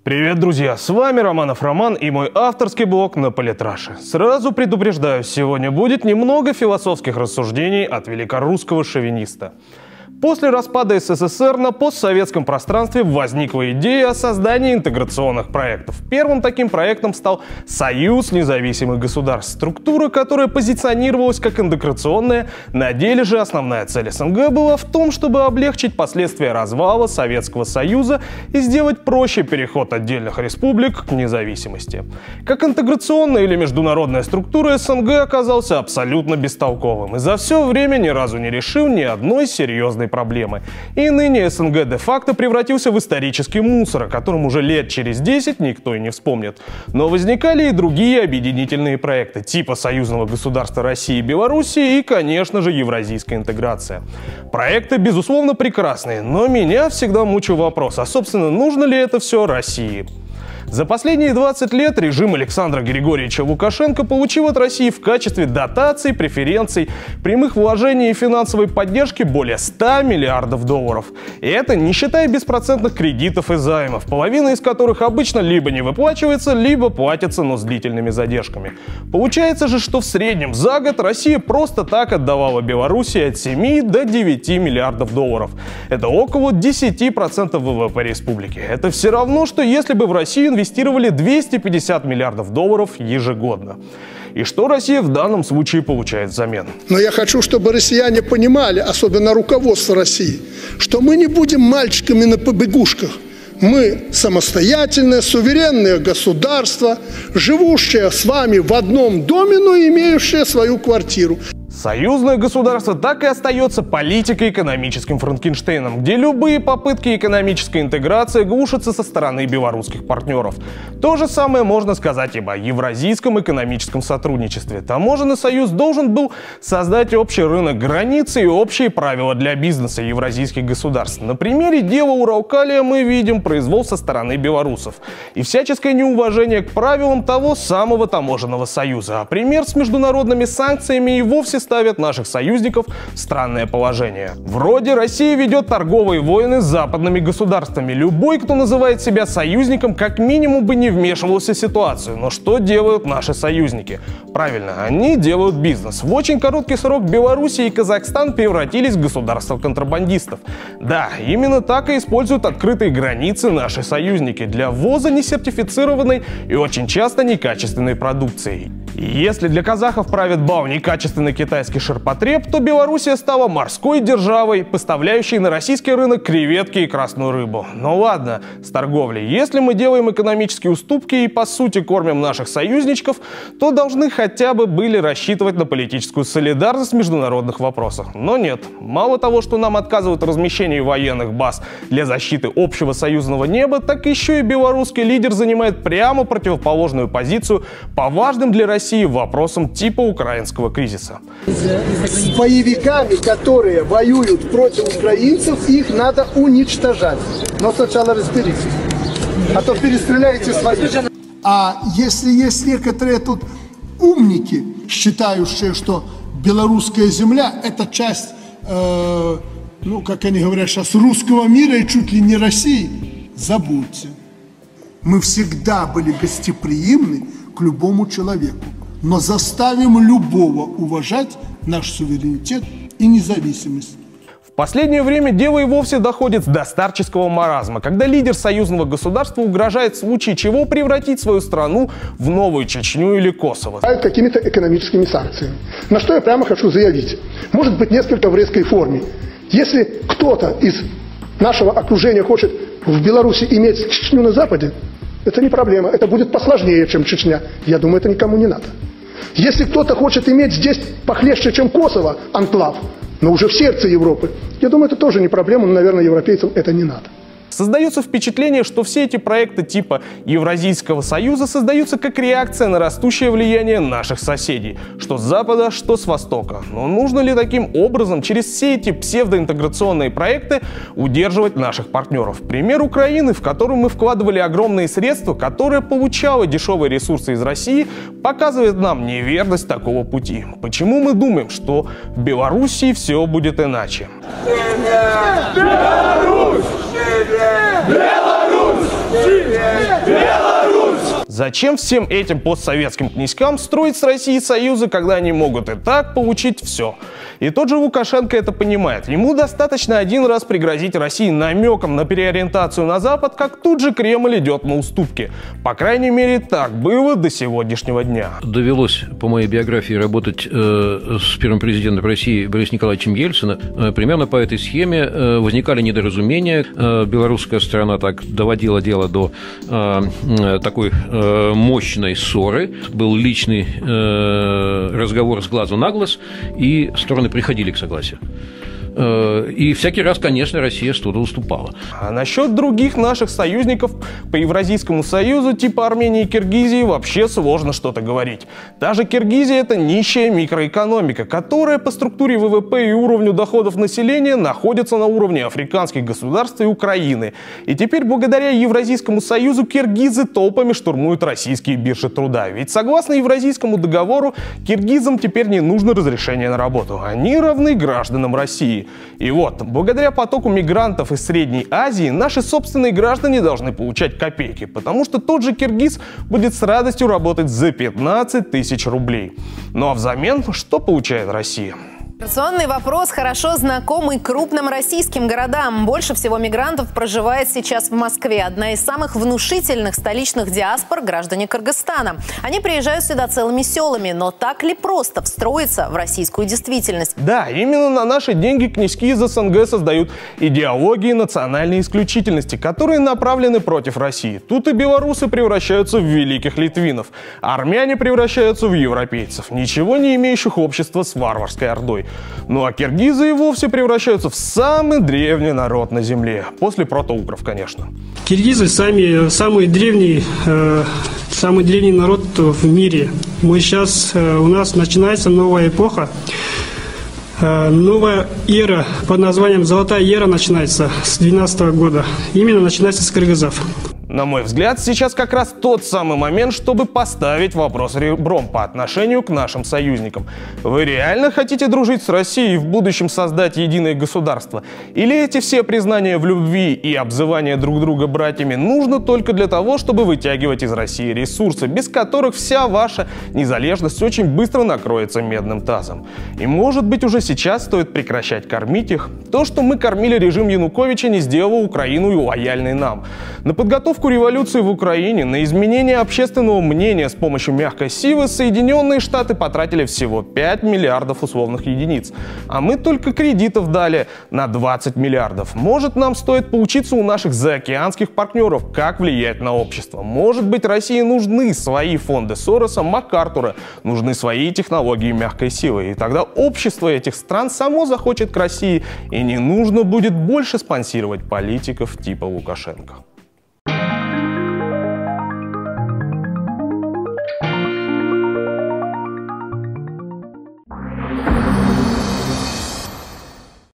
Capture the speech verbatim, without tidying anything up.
Привет, друзья! С вами Романов Роман и мой авторский блог на Политраше. Сразу предупреждаю, сегодня будет немного философских рассуждений от великорусского шовиниста. После распада СССР на постсоветском пространстве возникла идея о создании интеграционных проектов. Первым таким проектом стал Союз независимых государств, структура, которая позиционировалась как интеграционная. На деле же основная цель СНГ была в том, чтобы облегчить последствия развала Советского Союза и сделать проще переход отдельных республик к независимости. Как интеграционная или международная структура СНГ оказался абсолютно бестолковым и за все время ни разу не решил ни одной серьезной проблемы. И ныне СНГ де-факто превратился в исторический мусор, о котором уже лет через десять никто и не вспомнит. Но возникали и другие объединительные проекты, типа союзного государства России и Белоруссии и, конечно же, евразийская интеграция. Проекты, безусловно, прекрасные, но меня всегда мучил вопрос, а, собственно, нужно ли это все России? За последние двадцать лет режим Александра Григорьевича Лукашенко получил от России в качестве дотаций, преференций, прямых вложений и финансовой поддержки более ста миллиардов долларов. И это не считая беспроцентных кредитов и займов, половина из которых обычно либо не выплачивается, либо платится, но с длительными задержками. Получается же, что в среднем за год Россия просто так отдавала Белоруссии от семи до девяти миллиардов долларов. Это около десяти процентов ВВП республики. Это все равно, что если бы в Россию инвестировали двести пятьдесят миллиардов долларов ежегодно. И что Россия в данном случае получает взамен? Но я хочу, чтобы россияне понимали, особенно руководство России, что мы не будем мальчиками на побегушках. Мы самостоятельное, суверенное государство, живущее с вами в одном доме, но имеющее свою квартиру. Союзное государство так и остается политико-экономическим Франкенштейном, где любые попытки экономической интеграции глушатся со стороны белорусских партнеров. То же самое можно сказать и о Евразийском экономическом сотрудничестве. Таможенный союз должен был создать общий рынок границы и общие правила для бизнеса евразийских государств. На примере дела Уралкалия мы видим произвол со стороны белорусов и всяческое неуважение к правилам того самого таможенного союза. А пример с международными санкциями и вовсе ставят наших союзников в странное положение. Вроде Россия ведет торговые войны с западными государствами. Любой, кто называет себя союзником, как минимум бы не вмешивался в ситуацию. Но что делают наши союзники? Правильно, они делают бизнес. В очень короткий срок Белоруссия и Казахстан превратились в государство контрабандистов. Да, именно так и используют открытые границы наши союзники для ввоза несертифицированной и очень часто некачественной продукции. И если для казахов правит бал некачественный китайский ширпотреб, то Белоруссия стала морской державой, поставляющей на российский рынок креветки и красную рыбу. Но ладно, с торговлей. Если мы делаем экономические уступки и по сути кормим наших союзничков, то должны хотя бы были рассчитывать на политическую солидарность в международных вопросах. Но нет. Мало того, что нам отказывают в размещении военных баз для защиты общего союзного неба, так еще и белорусский лидер занимает прямо противоположную позицию по важным для России вопросам типа украинского кризиса. С боевиками, которые воюют против украинцев, их надо уничтожать. Но сначала разберитесь, а то перестреляете своих. А если есть некоторые тут умники, считающие, что белорусская земля – это часть, э, ну, как они говорят сейчас, русского мира и чуть ли не России, забудьте. Мы всегда были гостеприимны к любому человеку, но заставим любого уважать наш суверенитет и независимость. В последнее время дело и вовсе доходит до старческого маразма, когда лидер союзного государства угрожает в случае чего превратить свою страну в новую Чечню или Косово. Какими-то экономическими санкциями. На что я прямо хочу заявить. Может быть, несколько в резкой форме. Если кто-то из нашего окружения хочет в Беларуси иметь Чечню на Западе, это не проблема, это будет посложнее, чем Чечня. Я думаю, это никому не надо. Если кто-то хочет иметь здесь похлеще, чем Косово, анклав, но уже в сердце Европы, я думаю, это тоже не проблема, но, наверное, европейцам это не надо. Создается впечатление, что все эти проекты типа Евразийского союза создаются как реакция на растущее влияние наших соседей, что с запада, что с востока. Но нужно ли таким образом через все эти псевдоинтеграционные проекты удерживать наших партнеров? Пример Украины, в которую мы вкладывали огромные средства, которая получала дешевые ресурсы из России, показывает нам неверность такого пути. Почему мы думаем, что в Белоруссии все будет иначе? Беларусь! Беларусь! Зачем всем этим постсоветским князькам строить с Россией союзы, когда они могут и так получить все? И тот же Лукашенко это понимает. Ему достаточно один раз пригрозить России намеком на переориентацию на Запад, как тут же Кремль идет на уступки. По крайней мере, так было до сегодняшнего дня. Довелось по моей биографии работать э, с первым президентом России Борисом Николаевичем Ельциным. Э, примерно по этой схеме э, возникали недоразумения. Э, белорусская сторона так доводила дело до э, э, такой э, мощной ссоры. Был личный э, разговор с глазу на глаз, и стороны приходили к согласию. И всякий раз, конечно, Россия что-то уступала. А насчет других наших союзников по Евразийскому союзу, типа Армении и Киргизии, вообще сложно что-то говорить. Даже Киргизия – это нищая микроэкономика, которая по структуре вэ вэ пэ и уровню доходов населения находится на уровне африканских государств и Украины. И теперь благодаря Евразийскому союзу киргизы толпами штурмуют российские биржи труда. Ведь согласно Евразийскому договору, киргизам теперь не нужно разрешение на работу. Они равны гражданам России. И вот, благодаря потоку мигрантов из Средней Азии, наши собственные граждане должны получать копейки, потому что тот же киргиз будет с радостью работать за пятнадцать тысяч рублей. Ну а взамен что получает Россия? Миграционный вопрос хорошо знакомый крупным российским городам. Больше всего мигрантов проживает сейчас в Москве. Одна из самых внушительных столичных диаспор – граждане Кыргызстана. Они приезжают сюда целыми селами. Но так ли просто встроиться в российскую действительность? Да, именно на наши деньги князьки из эс эн гэ создают идеологии национальной исключительности, которые направлены против России. Тут и белорусы превращаются в великих литвинов, а армяне превращаются в европейцев, ничего не имеющих общества с варварской ордой. Ну а киргизы и вовсе превращаются в самый древний народ на земле. После протоугров, конечно. Киргизы сами, самый древний, э, самый древний народ в мире. Мы сейчас, э, у нас начинается новая эпоха. Э, новая эра под названием «Золотая эра» начинается с двенадцатого года. Именно начинается с кыргызов. На мой взгляд, сейчас как раз тот самый момент, чтобы поставить вопрос ребром по отношению к нашим союзникам. Вы реально хотите дружить с Россией и в будущем создать единое государство? Или эти все признания в любви и обзывания друг друга братьями нужно только для того, чтобы вытягивать из России ресурсы, без которых вся ваша незалежность очень быстро накроется медным тазом? И может быть уже сейчас стоит прекращать кормить их? То, что мы кормили режим Януковича, не сделало Украину лояльной нам. На подготовку революции в Украине, на изменение общественного мнения с помощью мягкой силы Соединенные Штаты потратили всего пять миллиардов условных единиц. А мы только кредитов дали на двадцать миллиардов. Может, нам стоит поучиться у наших заокеанских партнеров, как влиять на общество. Может быть, России нужны свои фонды Сороса, МакАртура, нужны свои технологии мягкой силы. И тогда общество этих стран само захочет к России, и не нужно будет больше спонсировать политиков типа Лукашенко.